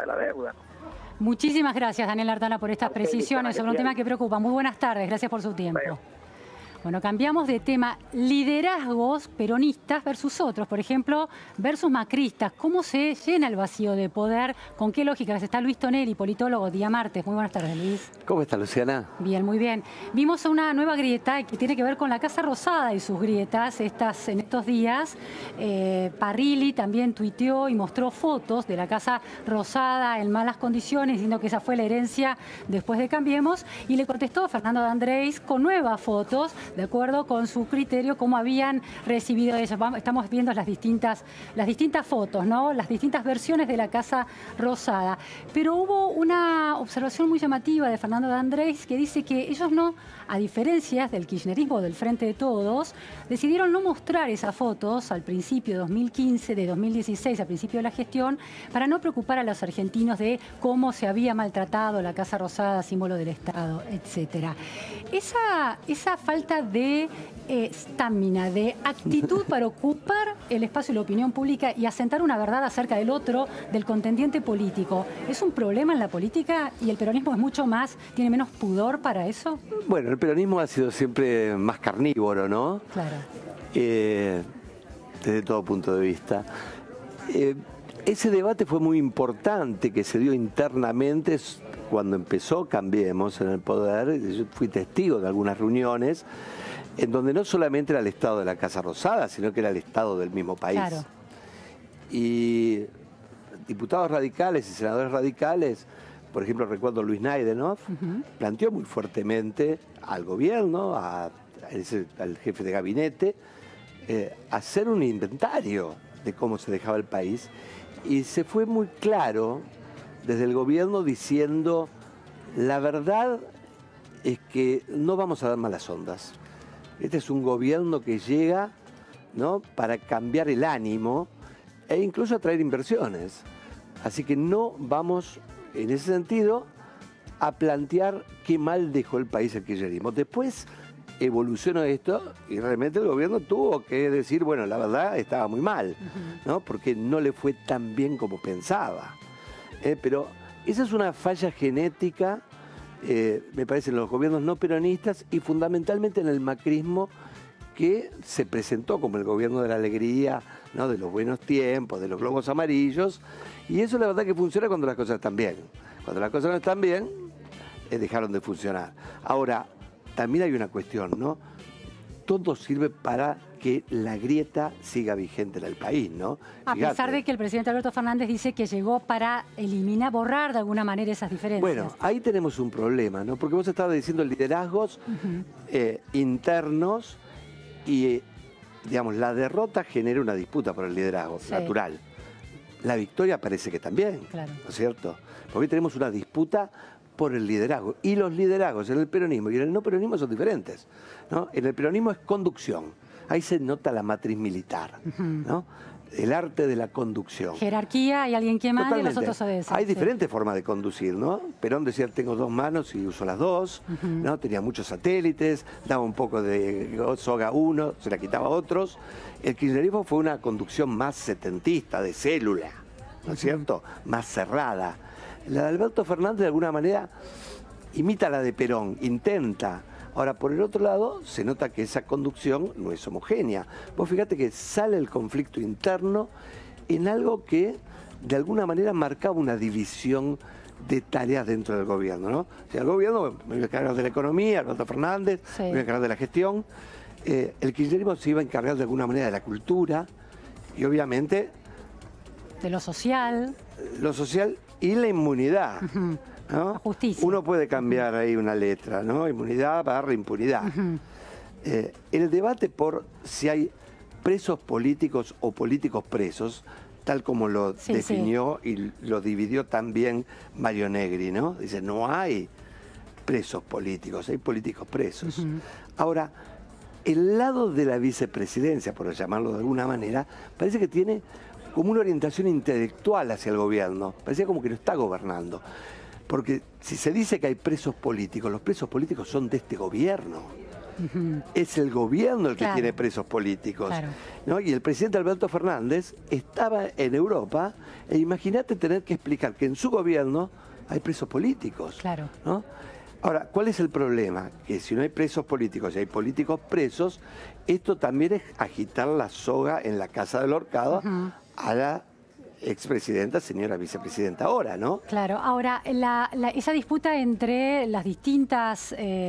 de la deuda, ¿no? Muchísimas gracias, Daniel Artana, por estas precisiones sobre un tema que preocupa. Muy buenas tardes, gracias por su tiempo. Bueno, cambiamos de tema. Liderazgos peronistas versus otros, por ejemplo, versus macristas. ¿Cómo se llena el vacío de poder? ¿Con qué lógicas? Está Luis Tonelli, politólogo, día martes. Muy buenas tardes, Luis. ¿Cómo está, Luciana? Bien, muy bien. Vimos una nueva grieta que tiene que ver con la Casa Rosada y sus grietas en estos días. Parrilli también tuiteó y mostró fotos de la Casa Rosada en malas condiciones, diciendo que esa fue la herencia después de Cambiemos. Y le contestó Fernando de Andrés con nuevas fotos, de acuerdo con su criterio, cómo habían recibido eso. Estamos viendo las distintas fotos, ¿no? Las distintas versiones de la Casa Rosada. Pero hubo una observación muy llamativa de Fernando de Andrés que dice que ellos no, a diferencia del kirchnerismo del Frente de Todos, decidieron no mostrar esas fotos al principio de 2015, de 2016, al principio de la gestión, para no preocupar a los argentinos de cómo se había maltratado la Casa Rosada, símbolo del Estado, etcétera. Esa falta de estamina, de actitud para ocupar el espacio de la opinión pública y asentar una verdad acerca del otro, del contendiente político, ¿es un problema en la política y el peronismo es mucho más, tiene menos pudor para eso? Bueno, el peronismo ha sido siempre más carnívoro, ¿no? Claro. Desde todo punto de vista. Ese debate fue muy importante que se dio internamente cuando empezó Cambiemos en el poder. Yo fui testigo de algunas reuniones en donde no solamente era el estado de la Casa Rosada, sino que era el estado del mismo país. Claro. Y diputados radicales y senadores radicales, por ejemplo, recuerdo Luis Naidenov, planteó muy fuertemente al gobierno, al jefe de gabinete, hacer un inventario de cómo se dejaba el país. Y se fue muy claro desde el gobierno diciendo, la verdad es que no vamos a dar malas ondas. Este es un gobierno que llega, ¿no?, para cambiar el ánimo e incluso atraer inversiones. Así que no vamos, en ese sentido, a plantear qué mal dejó el país el kirchnerismo. Después evolucionó esto y realmente el gobierno tuvo que decir, bueno, la verdad estaba muy mal, ¿no?, porque no le fue tan bien como pensaba. Pero esa es una falla genética, me parece, en los gobiernos no peronistas y fundamentalmente en el macrismo, que se presentó como el gobierno de la alegría, ¿no?, de los buenos tiempos, de los globos amarillos, y eso la verdad que funciona cuando las cosas están bien. Cuando las cosas no están bien, dejaron de funcionar. Ahora, también hay una cuestión, ¿no? Todo sirve para que la grieta siga vigente en el país, ¿no? A pesar de que el presidente Alberto Fernández dice que llegó para eliminar, borrar de alguna manera esas diferencias. Bueno, ahí tenemos un problema, ¿no? Porque vos estabas diciendo liderazgos internos y, digamos, la derrota genera una disputa por el liderazgo, natural. La victoria parece que también, claro, ¿no es cierto? Porque hoy tenemos una disputa por el liderazgo. Y los liderazgos en el peronismo y en el no peronismo son diferentes, ¿no? En el peronismo es conducción. Ahí se nota la matriz militar, ¿no? El arte de la conducción. Jerarquía, hay alguien que manda y los otros obedecen. Hay diferentes formas de conducir, ¿no? Perón decía, tengo dos manos y uso las dos, ¿no? Tenía muchos satélites, daba un poco de soga a uno, se la quitaba a otros. El kirchnerismo fue una conducción más setentista, de célula, ¿no es cierto? Más cerrada. La de Alberto Fernández de alguna manera imita la de Perón, intenta. Ahora, por el otro lado, se nota que esa conducción no es homogénea. Vos fíjate que sale el conflicto interno en algo que de alguna manera marcaba una división de tareas dentro del gobierno, ¿no? O sea, el gobierno me iba a encargar de la economía, Alberto Fernández, me iba a encargar de la gestión. El kirchnerismo se iba a encargar de alguna manera de la cultura y obviamente... de lo social. Lo social y la inmunidad. ¿No? La justicia. Uno puede cambiar ahí una letra, ¿no? Inmunidad / impunidad. El debate por si hay presos políticos o políticos presos, tal como lo definió y lo dividió también Mario Negri, ¿no? Dice, no hay presos políticos, hay políticos presos. Ahora, el lado de la vicepresidencia, por llamarlo de alguna manera, parece que tiene como una orientación intelectual hacia el gobierno. Parecía como que lo está gobernando. Porque si se dice que hay presos políticos, los presos políticos son de este gobierno. Es el gobierno el que tiene presos políticos. ¿No? Y el presidente Alberto Fernández estaba en Europa e imagínate tener que explicar que en su gobierno hay presos políticos. ¿No? Ahora, ¿cuál es el problema? Que si no hay presos políticos y hay políticos presos, esto también es agitar la soga en la casa del ahorcado a la expresidenta, señora vicepresidenta ahora, ¿no? Claro. Ahora, esa disputa entre los distintos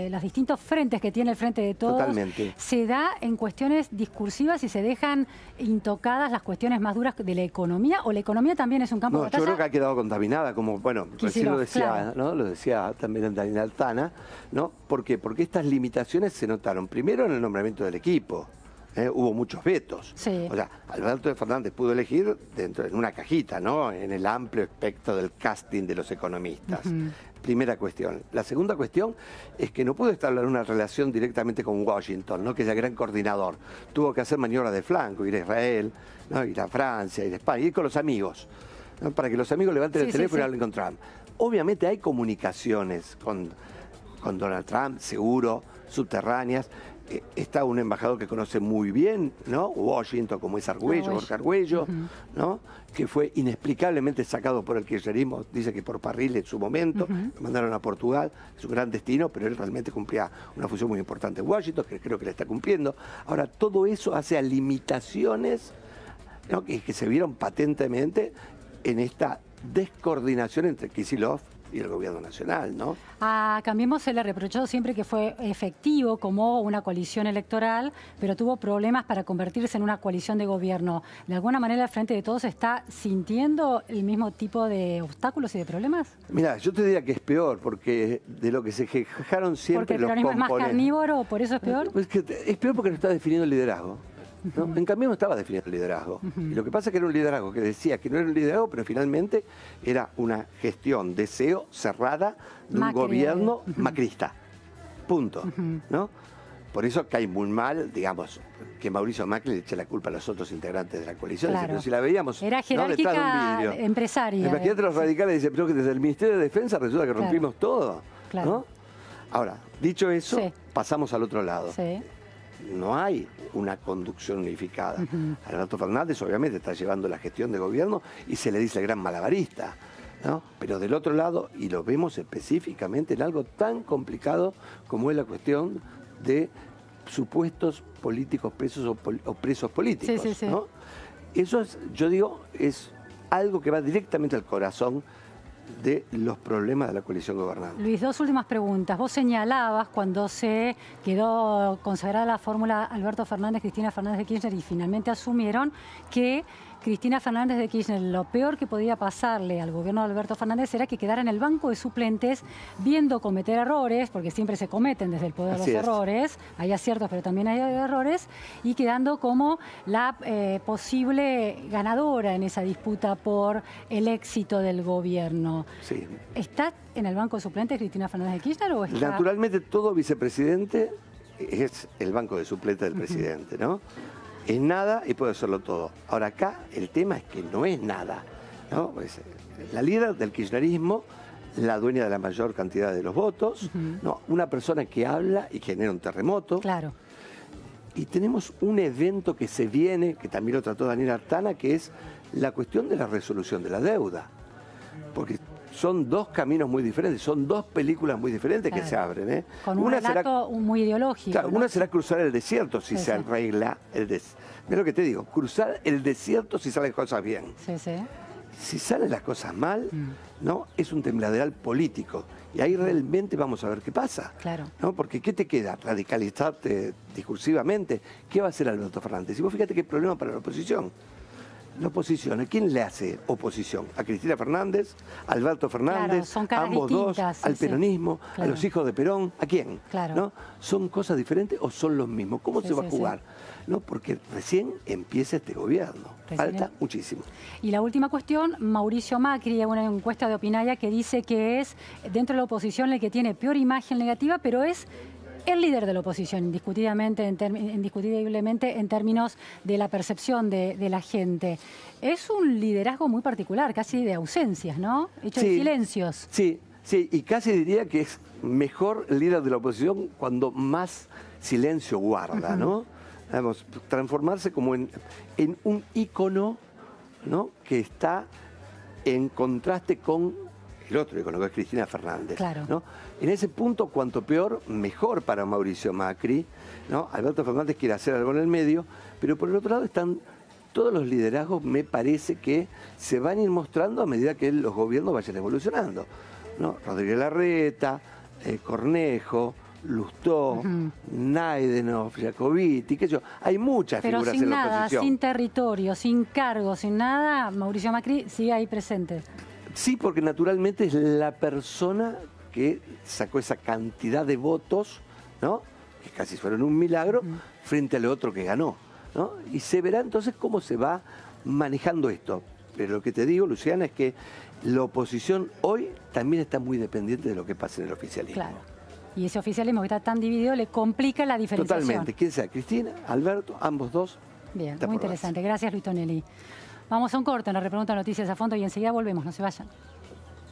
frentes que tiene el Frente de Todos, se da en cuestiones discursivas y se dejan intocadas las cuestiones más duras de la economía, o la economía también es un campo de batalla. Yo creo que ha quedado contaminada, como, bueno, recién lo decía, ¿no? Lo decía también Daniel Altana, ¿no? ¿Por qué? Porque estas limitaciones se notaron primero en el nombramiento del equipo. Hubo muchos vetos. O sea, Alberto Fernández pudo elegir en una cajita, ¿no? En el amplio espectro del casting de los economistas. Primera cuestión. La segunda cuestión es que no pudo establecer una relación directamente con Washington, ¿no? Que es el gran coordinador. Tuvo que hacer maniobras de flanco, ir a Israel, ¿no? Ir a Francia, ir a España, ir con los amigos, ¿no? Para que los amigos levanten el teléfono y hablen con Trump. Obviamente hay comunicaciones con Donald Trump, seguro, subterráneas. Está un embajador que conoce muy bien, ¿no? Washington, como es Argüello, Jorge Argüello, ¿no? Que fue inexplicablemente sacado por el kirchnerismo, dice que por Parril en su momento, lo mandaron a Portugal, es un gran destino, pero él realmente cumplía una función muy importante en Washington, que creo que le está cumpliendo. Ahora, todo eso hace a limitaciones, ¿no? que se vieron patentemente en esta descoordinación entre Kicillof y el gobierno nacional, ¿no? A Cambiemos se le reprochó siempre que fue efectivo como una coalición electoral, pero tuvo problemas para convertirse en una coalición de gobierno. ¿De alguna manera el Frente de Todos está sintiendo el mismo tipo de obstáculos y de problemas? Mira, yo te diría que es peor, porque de lo que se quejaron siempre los componentes... ¿Porque el peronismo es más carnívoro, por eso es peor? Es peor porque no está definiendo el liderazgo. ¿No? En cambio no estaba definiendo el liderazgo. Y lo que pasa es que era un liderazgo que decía que no era un liderazgo, pero finalmente era una gestión de CEO cerrada de un gobierno macrista. Punto. ¿No? Por eso cae muy mal, digamos, que Mauricio Macri le eche la culpa a los otros integrantes de la coalición. Pero si la veíamos, era jerárquica, detrás de un vidrio, empresaria. Imagínate los radicales dicen, pero que desde el Ministerio de Defensa resulta que rompimos todo. ¿No? Ahora, dicho eso, pasamos al otro lado. No hay una conducción unificada. Alberto Fernández obviamente está llevando la gestión de gobierno y se le dice el gran malabarista, ¿no? Pero del otro lado, y lo vemos específicamente en algo tan complicado como es la cuestión de supuestos políticos presos o presos políticos, ¿no? Eso es, yo digo, es algo que va directamente al corazón de los problemas de la coalición gobernante. Luis, dos últimas preguntas. Vos señalabas cuando se quedó consagrada la fórmula Alberto Fernández, Cristina Fernández de Kirchner y finalmente asumieron que Cristina Fernández de Kirchner, lo peor que podía pasarle al gobierno de Alberto Fernández era que quedara en el banco de suplentes viendo cometer errores, porque siempre se cometen desde el poder los errores, hay aciertos pero también hay errores, y quedando como la posible ganadora en esa disputa por el éxito del gobierno. ¿Está en el banco de suplentes Cristina Fernández de Kirchner o está...? Naturalmente todo vicepresidente es el banco de suplentes del presidente, ¿no? Es nada y puede serlo todo. Ahora acá el tema es que no es nada, ¿no? Pues, la líder del kirchnerismo, la dueña de la mayor cantidad de los votos, ¿no? Una persona que habla y genera un terremoto. Y tenemos un evento que se viene, que también lo trató Daniel Altana, que es la cuestión de la resolución de la deuda. Porque son dos caminos muy diferentes, son dos películas muy diferentes que se abren, ¿eh? Con un relato muy ideológico. Claro, una será cruzar el desierto si se arregla el desierto. Mira lo que te digo, cruzar el desierto si salen cosas bien. Si salen las cosas mal, ¿no? Es un tembladeral político. Y ahí realmente vamos a ver qué pasa. ¿No? Porque ¿qué te queda? Radicalizarte discursivamente. ¿Qué va a hacer Alberto Fernández? Y vos fíjate qué problema para la oposición. La oposición, ¿a quién le hace oposición? ¿A Cristina Fernández? ¿A Alberto Fernández? ¿A ambos dos? ¿Al peronismo? ¿A los hijos de Perón? ¿A quién? ¿No? ¿Son cosas diferentes o son los mismos? ¿Cómo se va a jugar? ¿No? Porque recién empieza este gobierno. Falta muchísimo. Y la última cuestión, Mauricio Macri, una encuesta de Opinaya que dice que es dentro de la oposición el que tiene peor imagen negativa, pero es el líder de la oposición, indiscutiblemente en términos de la percepción de la gente. Es un liderazgo muy particular, casi de ausencias, ¿no? Hecho de silencios. Sí, y casi diría que es mejor el líder de la oposición cuando más silencio guarda, ¿no? Vamos, transformarse como en un ícono, ¿no? Que está en contraste con el otro ícono, que es Cristina Fernández. Claro. ¿No? En ese punto, cuanto peor, mejor para Mauricio Macri, ¿no? Alberto Fernández quiere hacer algo en el medio, pero por el otro lado están todos los liderazgos, me parece que se van a ir mostrando a medida que los gobiernos vayan evolucionando, ¿no? Rodríguez Larreta, Cornejo, Lustó, Naidenov, Jacobiti, qué sé yo. Hay muchas pero figuras sin en la nada, oposición. sin territorio, sin cargo, sin nada, Mauricio Macri sigue ahí presente. Sí, porque naturalmente es la persona que sacó esa cantidad de votos, ¿no? Que casi fueron un milagro, frente al otro que ganó, ¿no? Y se verá entonces cómo se va manejando esto. Pero lo que te digo, Luciana, es que la oposición hoy también está muy dependiente de lo que pase en el oficialismo. Claro. Y ese oficialismo que está tan dividido le complica la diferenciación. Totalmente. Quién sea, Cristina, Alberto, ambos dos. Bien, está muy por verse. interesante. Gracias, Luis Tonelli. Vamos a un corte en la Repregunta Noticias a Fondo y enseguida volvemos, no se vayan.